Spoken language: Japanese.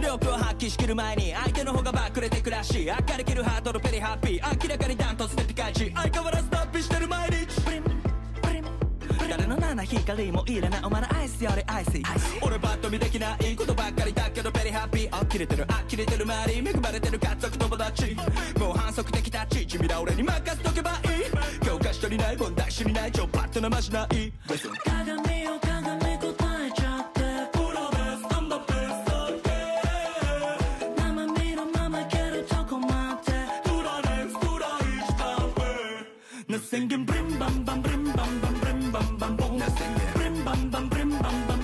力を発揮しきる前に相手の方がバックれてくらしい。明るけるハートのペリハッピー、明らかにダントツでピカイチ。相変わらず脱皮してる毎日。プリンプリン誰の七光もいらないお前のアイスよりアイス。俺バッと見できないことばっかりだけどペリハッピー。呆れてる呆れてる周り恵まれてる家族友達。もう反則的タッチ君ら俺に任せとけばいい。教科書にない問題知りない超パッとなまじない。 鏡よ鏡答えちゃってプロです I'm the best okay 生身のままいけるとこ待って Do the next do the each time Now singing brim bam bam brim bam bam brim bam bam boom Brim bam bam brim bam bam